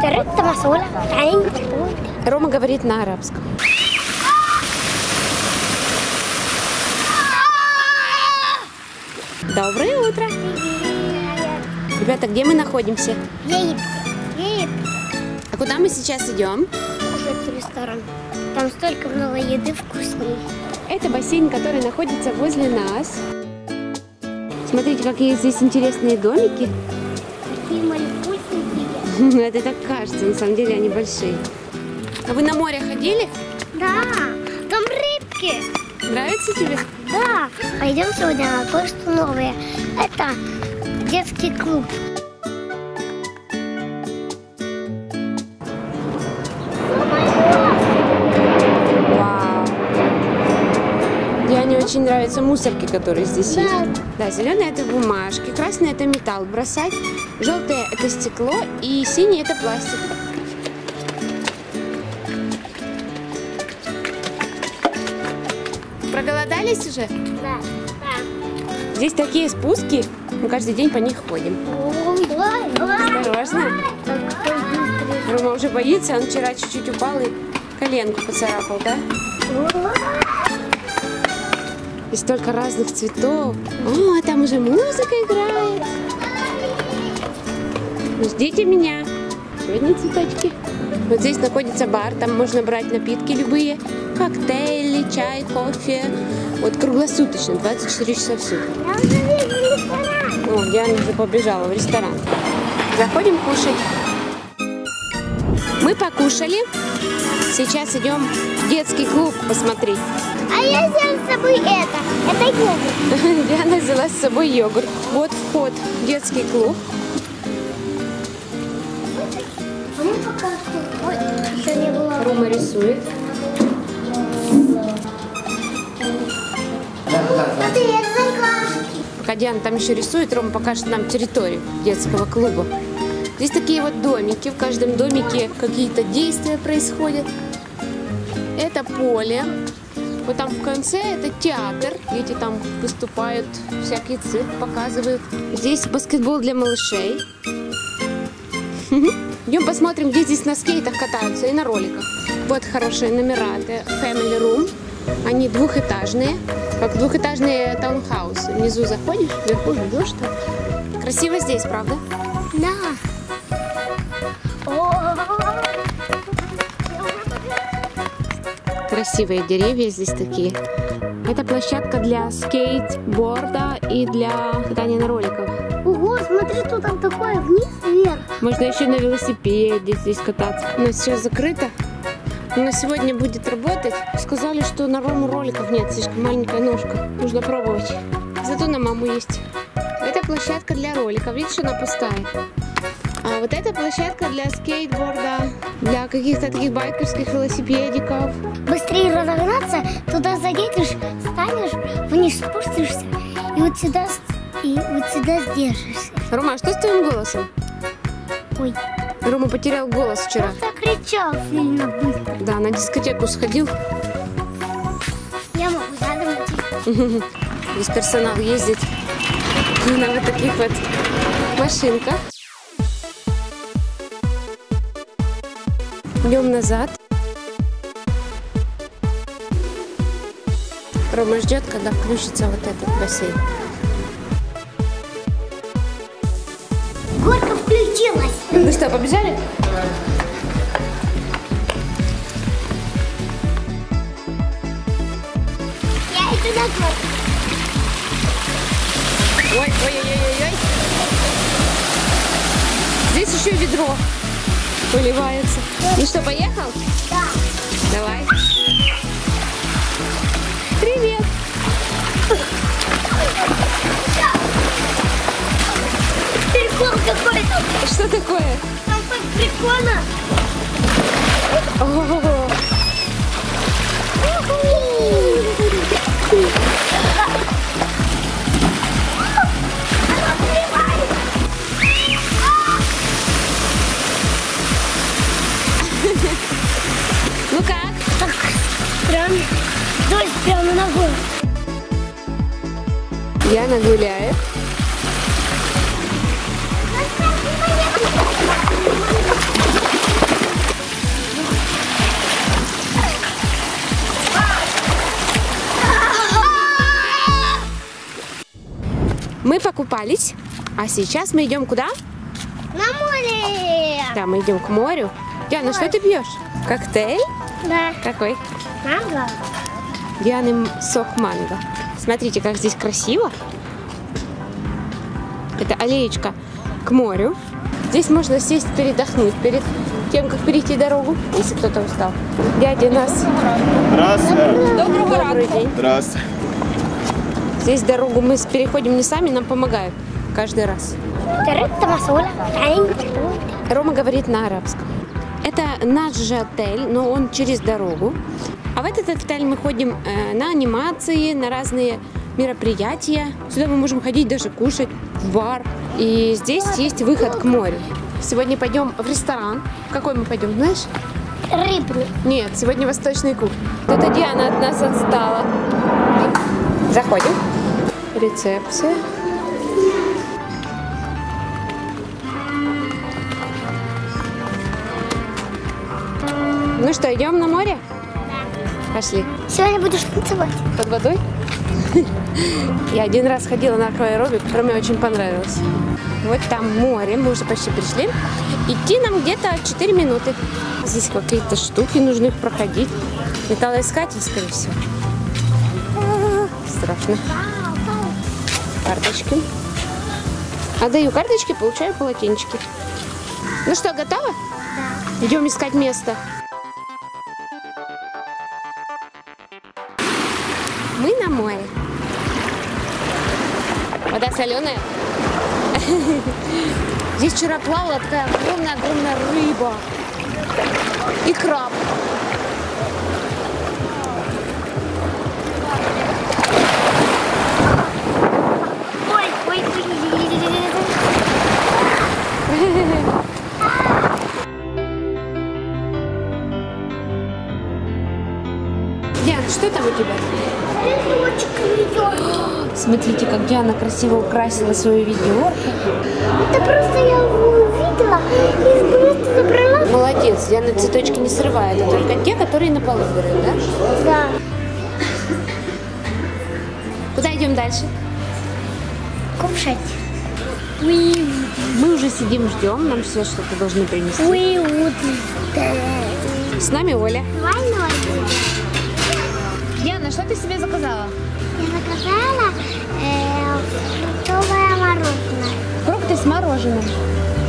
Рома говорит на арабском. Доброе утро! Ребята, где мы находимся? В Египте. А куда мы сейчас идем? В ресторан. Там столько много еды вкусной. Это бассейн, который находится возле нас. Смотрите, какие здесь интересные домики. Такие малюсенькие. Это так кажется, на самом деле они большие. А вы на море ходили? Да, там рыбки. Нравится тебе? Да, пойдем сегодня на кое-что новое. Это детский клуб. Вау! Мне очень нравятся мусорки, которые здесь Да. есть. Да, зеленые это бумажки, красный это металл бросать, желтое это стекло и синий это пластик. Проголодались уже? Да. Здесь такие спуски, мы каждый день по них ходим. Осторожно. Рома уже боится, он вчера чуть-чуть упал и коленку поцарапал, да? И столько разных цветов. О, там уже музыка играет. Ждите меня. Сегодня цветочки. Вот здесь находится бар, там можно брать напитки любые. Коктейли, чай, кофе. Вот круглосуточно, 24 часа в сутки. Я уже вижу ресторан. О, Диана уже побежала в ресторан. Заходим кушать. Мы покушали. Сейчас идем в детский клуб посмотреть. А я взяла с собой это. Это йогурт. Диана взяла с собой йогурт. Вот вход в детский клуб. А мы пока что... Ой, еще не было. Рома рисует. Смотри, это закашки. Пока Диана там еще рисует, Рома покажет нам территорию детского клуба. Здесь такие вот домики. В каждом домике какие-то действия происходят. Это поле. Вот там в конце это театр. Дети там выступают, всякий цирк показывают. Здесь баскетбол для малышей. Идем посмотрим, где здесь на скейтах катаются и на роликах. Вот хорошие номера. Это Family Room. Они двухэтажные, как двухэтажные таунхаусы. Внизу заходишь, вверху живешь там. Красиво здесь, правда? Да. Красивые деревья здесь такие. Это площадка для скейтборда и для катания на роликах. Ого, смотри, что там такое, вниз и вверх. Можно еще на велосипеде здесь кататься. У нас все закрыто. У нас сегодня будет работать. Сказали, что на Рому роликов нет, слишком маленькая ножка. Нужно пробовать. Зато на маму есть. Это площадка для роликов. Видишь, она пустая. А вот эта площадка для скейтборда, для каких-то таких байкерских велосипедиков. Быстрее разогнаться, туда заедешь, станешь, вниз спустишься и вот сюда сдержишься. Рома, а что с твоим голосом? Ой, Рома потерял голос вчера. просто кричал сильно быстро. Да, на дискотеку сходил. Я могу задом идти. Здесь персонал ездит на вот таких вот машинках. Идем назад. Рома ждет, когда включится вот этот бассейн. Горка включилась. Ну что, побежали? Я иду на горку. Ой-ой-ой-ой-ой. Здесь еще ведро выливается. Ну что, поехал? Да. Давай. Привет. Прикол какой-то. Что такое? Там так прикольно. О-о-о. Ну как? Прям дождь прямо на голову. Яна гуляет. Искупались. А сейчас мы идем куда? На море. Да, мы идем к морю. Диана, что ты пьешь? Коктейль? Да. Какой? Манго. Дианы сок манго. Смотрите, как здесь красиво. Это аллеечка к морю. Здесь можно сесть, передохнуть перед тем, как перейти дорогу, если кто-то устал. Дядя нас... Здравствуйте. Добрый день. Здравствуйте. Здесь дорогу мы переходим не сами, нам помогают каждый раз. Рома говорит на арабском. Это наш же отель, но он через дорогу. А в этот отель мы ходим на анимации, на разные мероприятия. Сюда мы можем ходить даже кушать, в бар. И здесь есть выход к морю. Сегодня пойдем в ресторан. В какой мы пойдем, знаешь? Рыбный. Нет, сегодня восточный кухня. Тут Диана от нас отстала. Заходим. Рецепция. Ну что, идем на море? Да. Пошли. Сегодня будешь танцевать. Под водой? Я один раз ходила на акваэробик, которое мне очень понравилось. Вот там море, мы уже почти пришли. Идти нам где-то 4 минуты. Здесь какие-то штуки, нужно их проходить. Металлоискатель, скорее всего. Страшно. Карточки. Отдаю карточки, получаю полотенчики. Ну что, готово? Да. Идем искать место. Мы на море. Вода соленая. Здесь вчера плавала такая огромная рыба. И краб. Ой. Диана, что там у тебя? Цветочек идет. Смотрите, как Диана красиво украсила свою видео. Это просто я его увидела и просто забрала. Молодец, Диана цветочки не срывает, а только те, которые на полу берут, да? Да. Куда идем дальше? Кушать. Мы уже сидим, ждем, нам все что-то должны принести. С нами Оля. Диана, что ты себе заказала? Я заказала фруктовое мороженое. Фрукты с мороженым.